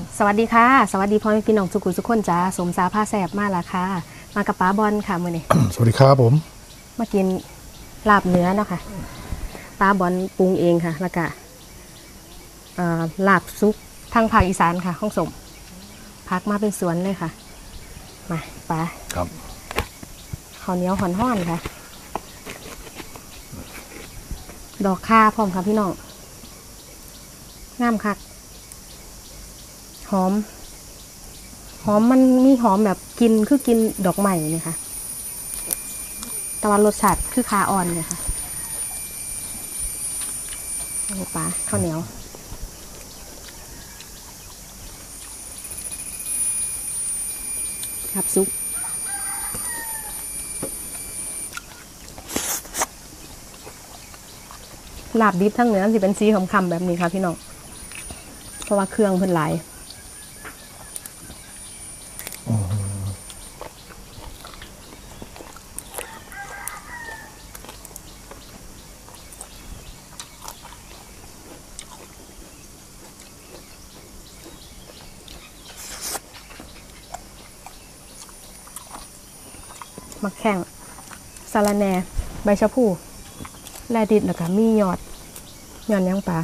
สวัสดีค่ะสวัสดีพ่อแม่พี่น้องสุขุมสุขคนจ้าสมสาผ้าแสบมาละค่ะมากับป้าบอลค่ะมื้อนี้สวัสดีครับผมมากินลาบเนื้อเนาะค่ะป้าบอลปรุงเองค่ะแล้วก็ลาบซุปทางภาคอีสานค่ะห้องสมพักมาเป็นสวนเลยค่ะมาป้าครับข้าวเหนียวห่อนๆค่ะดอกข่าพร้อมค่ะพี่น้องงามคักหอมมันมีหอมแบบกินคือกินดอกใหม่เนี่ยค่ะแต่ว่ารสชาติคือคาอ่อนเนี่ยค่ะนี่ปลาข้าวเหนียวครับซุปลาบดิบทั้งเนื้อสิเป็นสีคำๆแบบนี้ค่ะพี่น้องเพราะว่าเครื่องเพิ่นหลายมักแข้งสาระแหน่ใบชะพูแลดิดแล้วก็มียอดยังปลา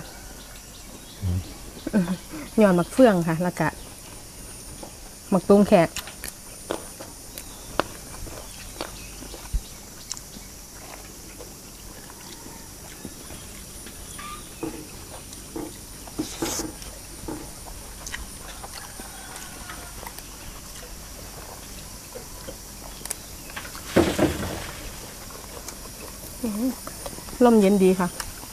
หยอดมักเฟืองค่ะแล้วก็มักตุ้งแขกลมเย็นดีค่ะ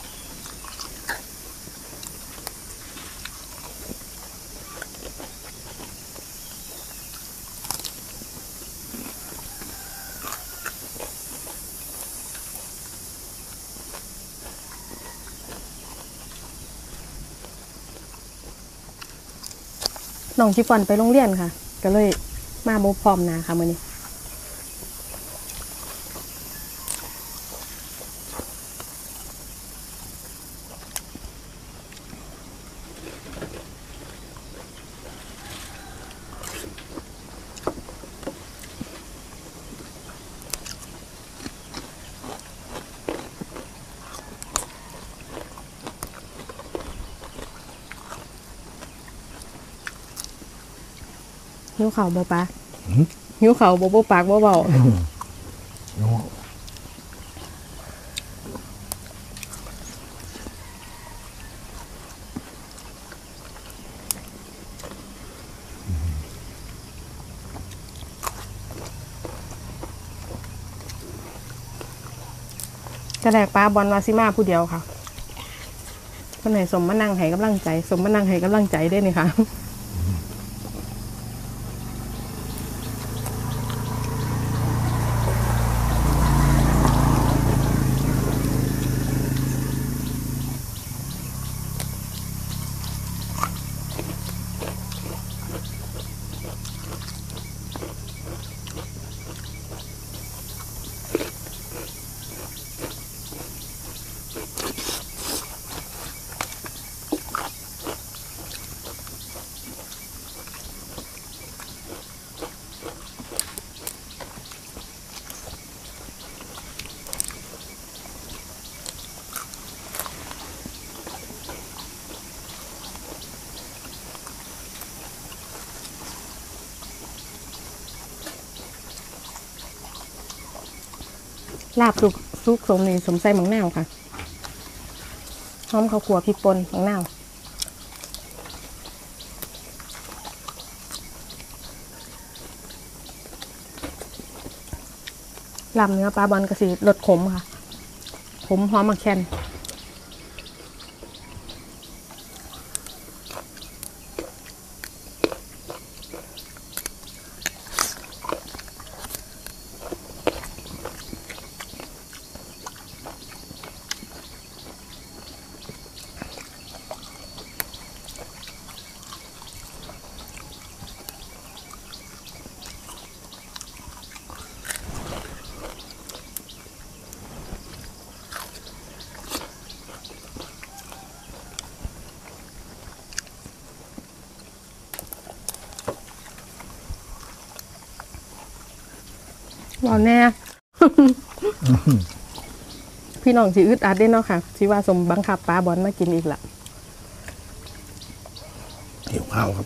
น้องชิฟอนไปโรงเรียนค่ะก็เลยมาบุพร้อมนาค่ะมื้อนี้หิวเข่าบ่ปะหิวเข่าบ่ปากบ่เบากระแดกปลาบอลวาซิมาผู้เดียวค่ะคนไหนสมมานั่งให้กำลังใจสมมานั่งให้กำลังใจได้นี่ค่ะลาบซุกสมนี่สมใส่หมังนาวค่ะหอมข้าวคั่วพริกป่นหมังนาวลาบเนื้อปลาบอลกระสีรสขมค่ะขมหอมมะแคนว่าแน่ พี่น้องสิอึดอัดได้เนาะค่ะสิว่าสมบังคับป้าบอลมากินอีกละหิวข้าวครับ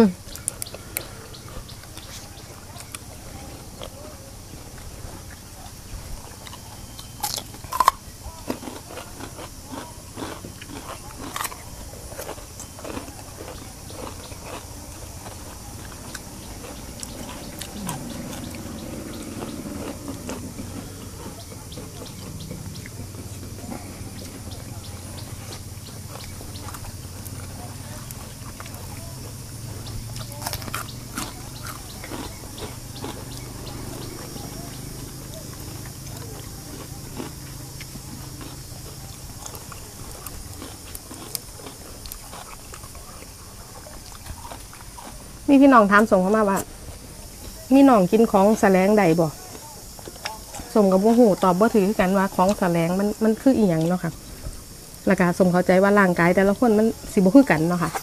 มีพี่น้องถามส่งเข้ามาว่ามีน้องกินของแสลงใดบ่สมกับว่าหูตอบบ่ถือกันว่าของแสลงมันคืออีหยังเนาะค่ะแล้วก็สมเข้าใจว่าร่างกายแต่ละคนมันสิบ่คือกันเนาะค่ะ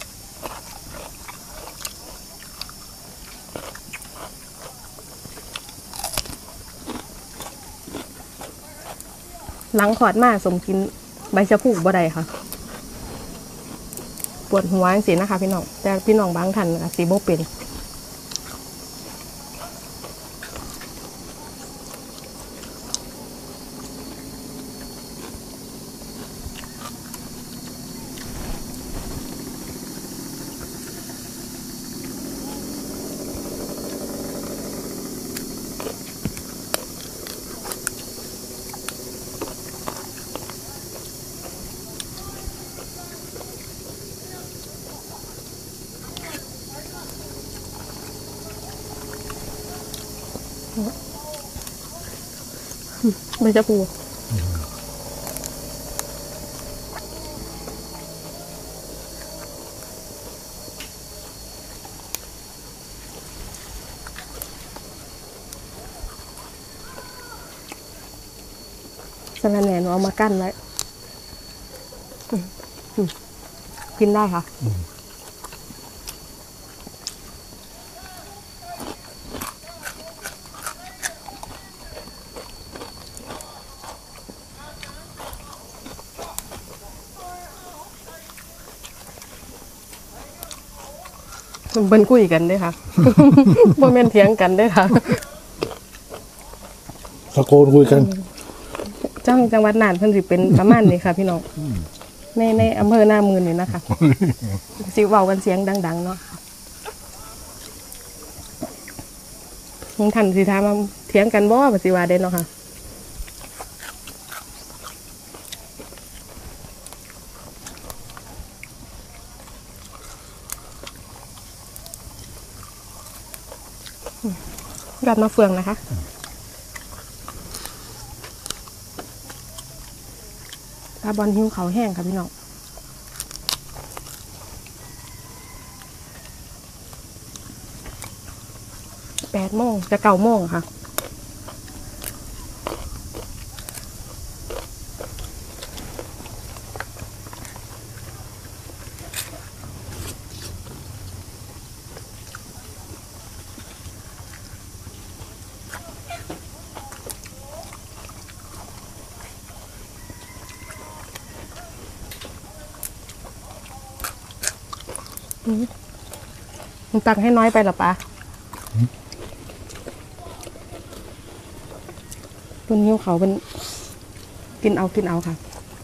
หลังขอดมาสมกินใบชะพูบ่ได้ค่ะปวดหัวจังซี่นะคะพี่น้องแต่พี่น้องบางท่านก็สิบ่เป็นใบชะพูสะระแหน่หนูเอามากั้นไว้กินได้ค่ะเบิ้นคุยกันด้วยค่ะบ่แม่นเถียงกันด้วยค่ะตะโกนคุยกันจังหวัดน่านเพิ่นสิเป็นประมาณนี้ค่ะพี่น้องในอำเภอหน้ามือนี่นะคะสิเว้ากันเสียงดังๆเนาะท่านสิถามว่าเถียงกันบ่ว่าสิว่าได้เนาะค่ะกัดมาเฟืองนะคะปลาบอลหิวเขาแห้งค่ะพี่น้อง8 โมงจะ9 โมงค่ะมันตักให้น้อยไปหรอปะตัวนิ้วเขาเป็นกินเอาค่ะ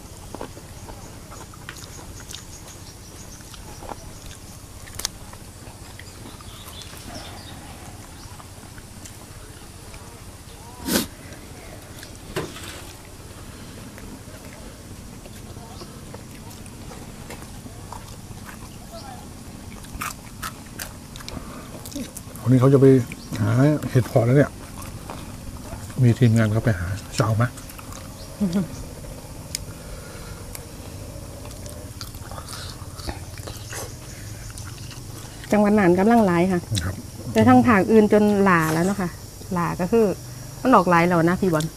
วันนี้เขาจะไปหาเห็ดเพาะแล้วเนี่ยมีทีมงานเขาไปหาจะเอาไหมจังหวัดน่านกำลังหลายค่ะแต่ทั้งภาคอื่นจนหลาแล้วเนาะค่ะหลาก็คือมันออกหลายแล้วนะพี่บอล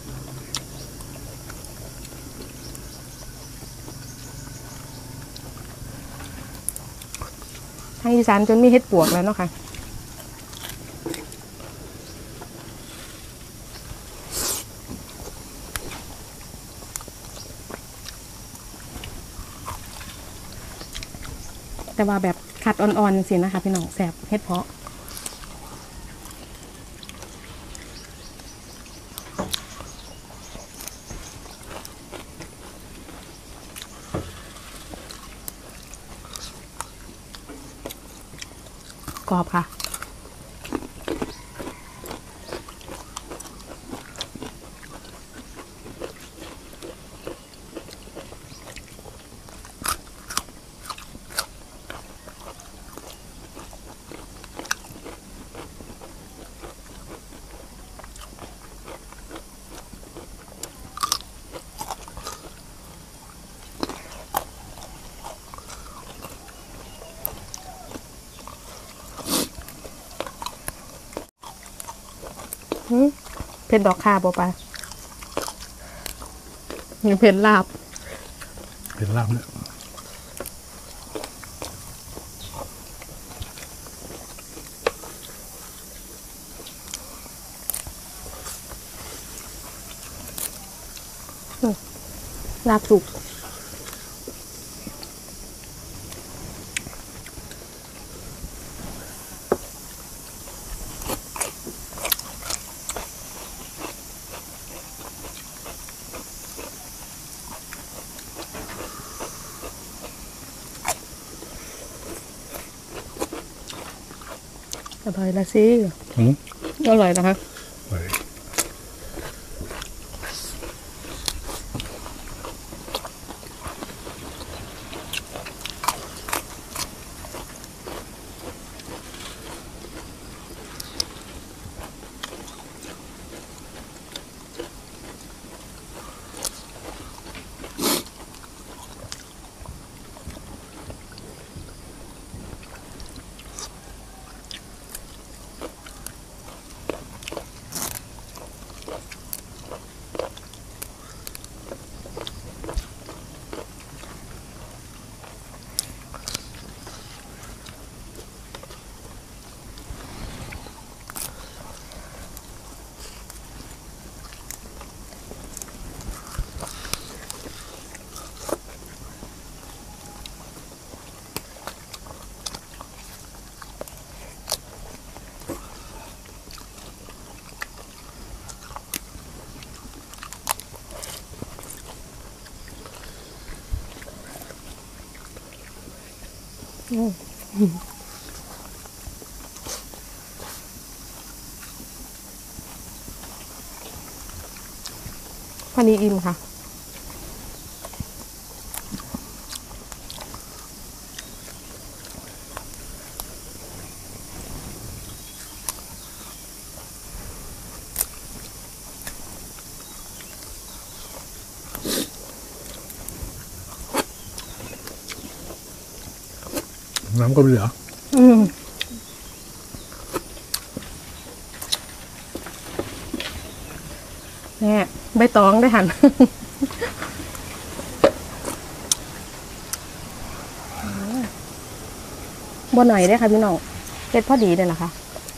ทางอีสานจนมีเห็ดปวกแล้วเนาะค่ะแต่ว่าแบบขัดอ่อนๆสินะคะพี่น้องแสบเฮ็ดเพาะกรอบค่ะเผ็ดดอกคาบ่ปะมีเผ็ดลาบเป็นลาบเนี่ยลาบสุกอร่อยละสิอร่อยนะคะไปพอดีอิ่มค่ะน้ำก็ไม่เหลือเนี่ยใบตองได้หัน บ่หน่อยได้ค่ะพี่น้องเผ็ดพอดีเลยเหรอคะ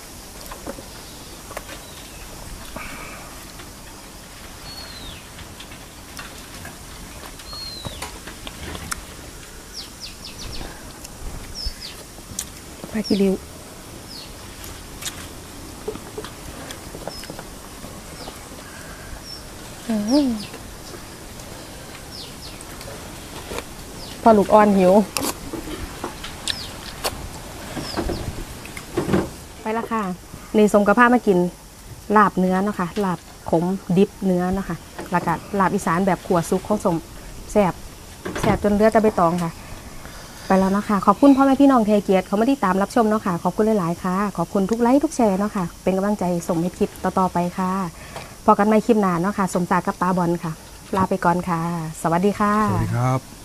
ปลากิริวพอลูกอ่อนหิวไปละค่ะในสมกับผ้ามากินลาบเนื้อเนาะค่ะลาบขมดิบเนื้อเนาะค่ะแล้วก็ลาบอีสานแบบขั่วซุกของสมแซ่บจนเลือดจะไปตองค่ะไปแล้วเนาะค่ะขอบคุณพ่อแม่พี่น้องเทเกียรติเขาไม่ได้ตามรับชมเนาะค่ะขอบคุณหลายๆค่ะขอบคุณทุกไลค์ทุกแชร์เนาะค่ะเป็นกำลังใจส่งให้คลิปต่อๆไปค่ะพอกันไม่คลิปหน้าเนาะค่ะสมศักดิ์กับป้าบอลค่ะลาไปก่อนค่ะสวัสดีค่ะสวัสดีครับ